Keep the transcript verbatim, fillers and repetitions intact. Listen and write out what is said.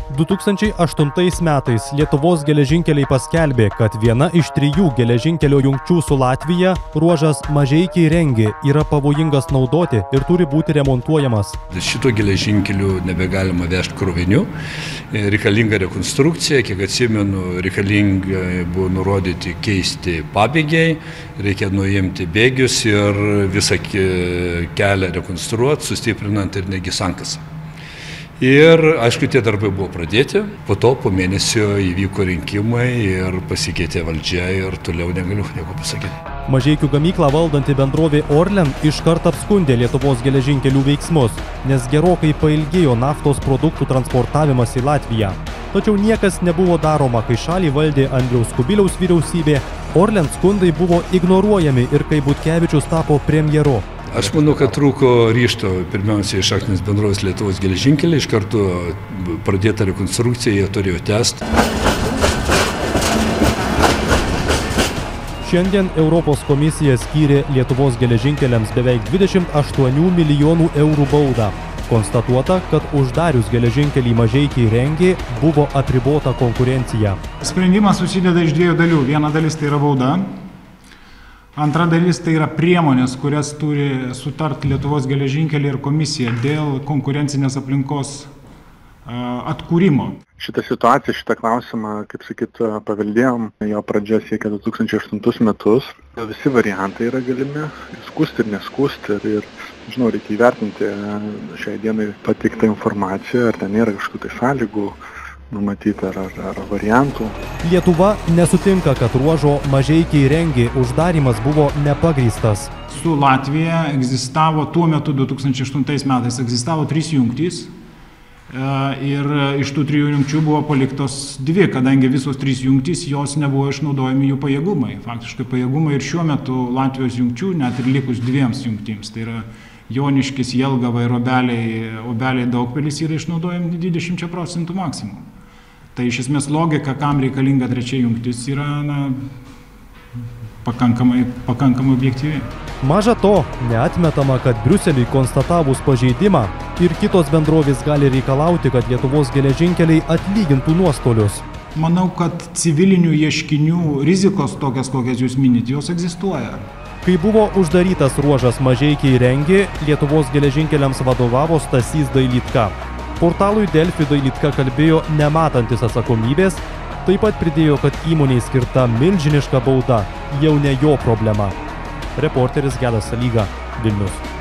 du tūkstančiai aštuntais metais Lietuvos geležinkeliai paskelbė, kad viena iš trijų geležinkelio jungčių su Latvija, ruožas Mažeikiai-Rengė, yra pavojingas naudoti ir turi būti remontuojamas. Šito geležinkeliu nebegalima vežti krovinių, reikalinga rekonstrukcija, kiek atsimenu, reikalinga buvo nurodyti keisti pabėgiai, reikia nuimti bėgius ir visą kelią rekonstruoti, sustiprinant ir negi sankasą. Ir, aišku, tie darbai buvo pradėti, po to po mėnesio įvyko rinkimai ir pasikeitė valdžia ir toliau negaliu nieko pasakyti. Mažeikių gamyklą valdanti bendrovė Orlen iškart apskundė Lietuvos geležinkelių veiksmus, nes gerokai pailgėjo naftos produktų transportavimas į Latviją. Tačiau niekas nebuvo daroma, kai šalį valdė Andriaus Kubiliaus vyriausybė, Orlen skundai buvo ignoruojami ir kai Butkevičius tapo premjeru. Aš manau, kad trūko ryžto pirmiausiai iš akcinės bendrovės Lietuvos geležinkeliai, iš karto pradėta rekonstrukcija, jie turėjo tęsti. Šiandien Europos komisija skyrė Lietuvos geležinkeliams beveik dvidešimt aštuonių milijonų eurų baudą. Konstatuota, kad uždarius geležinkelį Mažeikiai-Rengė buvo apribota konkurencija. Sprendimas susideda iš dviejų dalių. Viena dalis tai yra bauda. Antra dalis tai yra priemonės, kurias turi sutart Lietuvos geležinkeliai ir komisija dėl konkurencinės aplinkos atkūrimo. Šitą situaciją, šitą klausimą, kaip sakyt, paveldėjom, jo pradžia siekia du tūkstančiai aštuntus metus. Visi variantai yra galimi, skųsti ir neskųsti. Ir, žinau, reikia įvertinti šiai dienai pateiktą informaciją, ar ten nėra kažkokių tai sąlygų numatyti ar, ar, ar variantų. Lietuva nesutinka, kad ruožo Mažeikiai-Rengė uždarimas buvo nepagrįstas. Su Latvija egzistavo tuo metu, du tūkstančiai aštuntais metais, egzistavo trys jungtys ir iš tų trijų jungčių buvo paliktos dvi, kadangi visos trys jungtys, jos nebuvo išnaudojami jų pajėgumai. Faktiškai pajėgumai ir šiuo metu Latvijos jungčių, net ir likus dviems jungtims, tai yra Joniškis, Jelgava ir Obeliai, Obeliai Daugpilis yra išnaudojami dvidešimt procentų maksimum. Tai iš esmės logika, kam reikalinga trečia jungtis, yra na, pakankamai, pakankamai objektyvi. Maža to, neatmetama, kad Briuseliui konstatavus pažeidimą ir kitos bendrovės gali reikalauti, kad Lietuvos geležinkeliai atlygintų nuostolius. Manau, kad civilinių ieškinių rizikos tokias, kokias jūs minit, jos egzistuoja. Kai buvo uždarytas ruožas Mažeikiai-Rengė, Lietuvos geležinkeliams vadovavo Stasys Dailydka. Portalui Delfi Dailydka kalbėjo nematantis atsakomybės, taip pat pridėjo, kad įmonei skirta milžiniška bauda jau ne jo problema. Reporteris Gedas Salyga, Vilnius.